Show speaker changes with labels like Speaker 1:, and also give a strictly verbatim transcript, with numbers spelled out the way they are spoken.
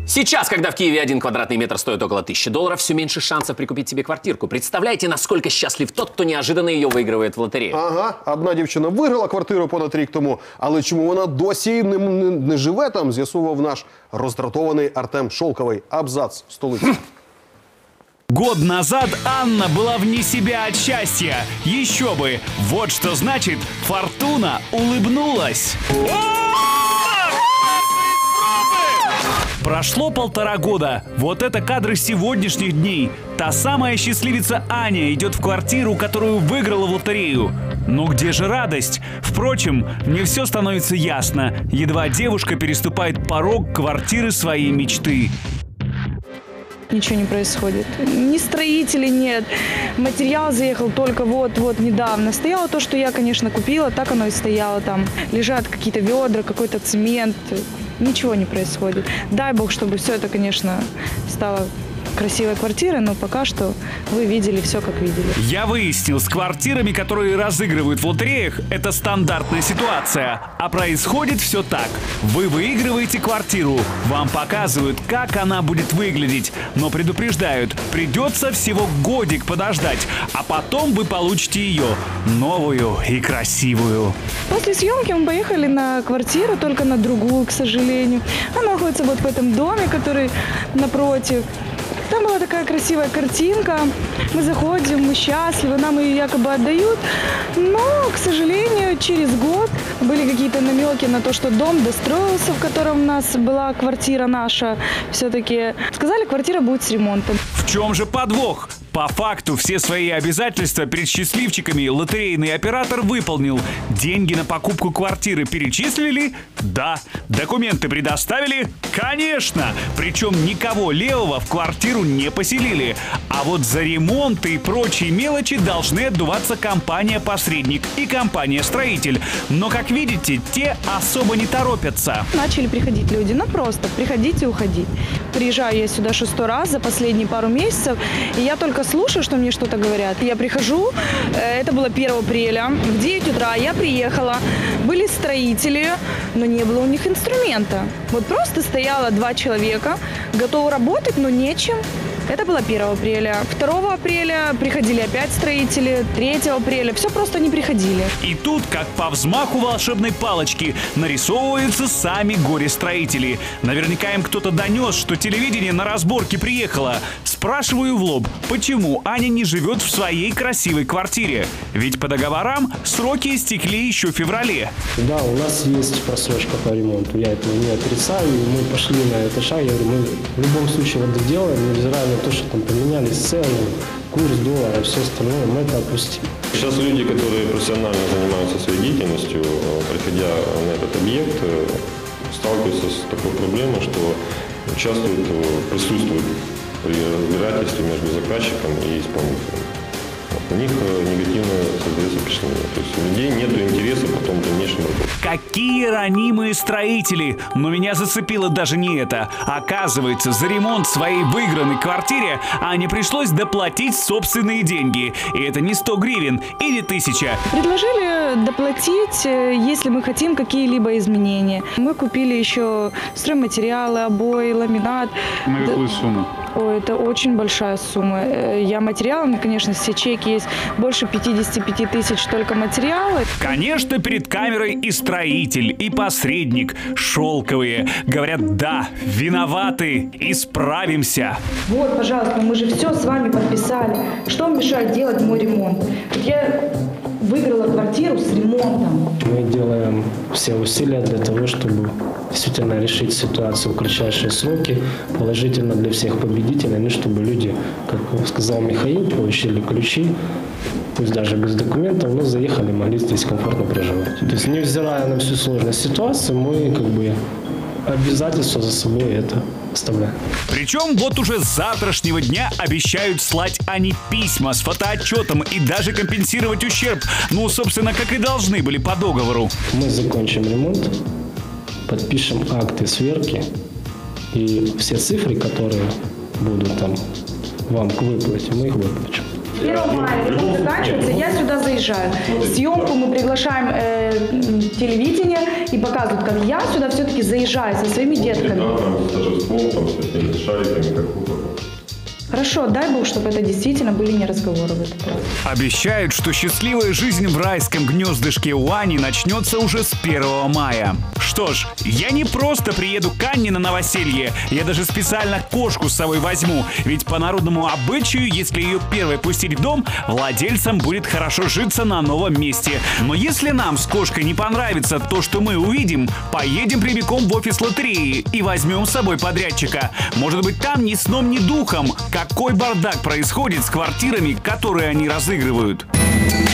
Speaker 1: Сейчас, когда в Киеве один квадратный метр стоит около тысячи долларов, все меньше шансов прикупить себе квартирку. Представляете, насколько счастлив тот, хто неожиданно її виграє в лотерею?
Speaker 2: Ага, одна дівчина виграла квартиру понад рік тому, але чому вона досі не, не, не живе там, з'ясував наш роздратований Артем Шолковий. Абзац, столиця.
Speaker 3: Год назад Анна была вне себя от счастья. Еще бы! Вот что значит, фортуна улыбнулась. Прошло полтора года. Вот это кадры сегодняшних дней. Та самая счастливица Аня идет в квартиру, которую выиграла в лотерею. Но где же радость? Впрочем, не все становится ясно. Едва девушка переступает порог квартиры своей мечты.
Speaker 4: Ничего не происходит. Ни строителей нет. Материал заехал только вот-вот недавно. Стояло то, что я, конечно, купила, так оно и стояло там. Лежат какие-то ведра, какой-то цемент. Ничего не происходит. Дай бог, чтобы все это, конечно, стало красивой квартирой, но пока что вы видели все, как видели.
Speaker 3: Я выяснил, с квартирами, которые разыгрывают в лотереях, это стандартная ситуация. А происходит все так. Вы выигрываете квартиру, вам показывают, как она будет выглядеть, но предупреждают, придется всего годик подождать, а потом вы получите ее новую и красивую.
Speaker 4: После съемки мы поехали на квартиру, только на другую, к сожалению. Она находится вот в этом доме, который напротив. Там была такая красивая картинка. Мы заходим, мы счастливы, нам ее якобы отдают. Но, к сожалению, через год были какие-то намеки на то, что дом достроился, в котором у нас была квартира наша. Все-таки сказали, квартира будет с ремонтом.
Speaker 3: В чем же подвох? По факту все свои обязательства перед счастливчиками лотерейный оператор выполнил. Деньги на покупку квартиры перечислили? Да. Документы предоставили? Конечно. Причем никого левого в квартиру не поселили. А вот за ремонты и прочие мелочи должны отдуваться компания-посредник и компания-строитель. Но, как видите, те особо не торопятся.
Speaker 4: Начали приходить люди, ну просто приходить и уходить. Приезжаю я сюда шестой раз за последние пару месяцев, и я только слушаю, что мне что-то говорят. Я прихожу, это было первого апреля, в девять утра я приехала, были строители, но не было у них инструмента. Вот просто стояло два человека, готовы работать, но нечем. Это было первого апреля. второго апреля приходили опять строители, третьего апреля. Все просто не приходили.
Speaker 3: И тут, как по взмаху волшебной палочки, нарисовываются сами горе-строители. Наверняка им кто-то донес, что телевидение на разборки приехало. Спрашиваю в лоб, почему Аня не живет в своей красивой квартире? Ведь по договорам сроки истекли еще в феврале.
Speaker 5: Да, у нас есть просрочка по ремонту. Я этого не отрицаю. Мы пошли на этот шаг. Я говорю, мы в любом случае это делаем, невзирая на то, что там поменялись цены, курс доллара, все остальное, мы это опустим.
Speaker 6: Сейчас люди, которые профессионально занимаются своей деятельностью, приходя на этот объект, сталкиваются с такой проблемой, что участвуют, присутствуют при разбирательстве между заказчиком и исполнителем. У них негативно создается впечатление. То есть у людей нет интереса потом в дальнейшем работать.
Speaker 3: Какие ранимые строители! Но меня зацепило даже не это. Оказывается, за ремонт своей выигранной квартире Ане пришлось доплатить собственные деньги. И это не сто гривен и не тысяча.
Speaker 4: Предложили доплатить, если мы хотим какие-либо изменения. Мы купили еще стройматериалы, обои, ламинат.
Speaker 3: На какую сумму?
Speaker 4: Ой, это очень большая сумма. Я материалами, конечно, все чеки есть. Больше пятидесяти пяти тысяч только материалы.
Speaker 3: Конечно, перед камерой и строитель, и посредник. Шелковые. Говорят, да, виноваты, исправимся.
Speaker 4: Вот, пожалуйста, мы же все с вами подписали. Что мешает делать мой ремонт? Я выиграла квартиру с ремонтом.
Speaker 5: Мы делаем все усилия для того, чтобы действительно решить ситуацию в кратчайшие сроки, положительно для всех победителей, ну, чтобы люди, как сказал Михаил, получили ключи, пусть даже без документов, но заехали, могли здесь комфортно проживать. То есть, невзирая на всю сложность ситуации, мы как бы обязательства за собой это оставляем.
Speaker 3: Причем вот уже с завтрашнего дня обещают слать Ане письма с фотоотчетом и даже компенсировать ущерб. Ну, собственно, как и должны были по договору.
Speaker 5: Мы закончим ремонт, подпишем акты сверки, и все цифры, которые будут там вам к выплате, мы их выплатим.
Speaker 4: первого мая ремонт заканчивается, я сюда заезжаю. Съемку мы приглашаем э, телевидение и показывают, как я сюда все-таки заезжаю со своими детками.
Speaker 6: Да, там, с торжеством, там, с такими шариками, как у того.
Speaker 4: Хорошо, дай Бог, чтобы это действительно были не разговоры в этот раз.
Speaker 3: Обещают, что счастливая жизнь в райском гнездышке у Ани начнется уже с первого мая. Что ж, я не просто приеду к Анне на новоселье, я даже специально кошку с собой возьму. Ведь по народному обычаю, если ее первой пустить в дом, владельцам будет хорошо житься на новом месте. Но если нам с кошкой не понравится то, что мы увидим, поедем прямиком в офис лотереи и возьмем с собой подрядчика. Может быть, там ни сном, ни духом. Какой бардак происходит с квартирами, которые они разыгрывают?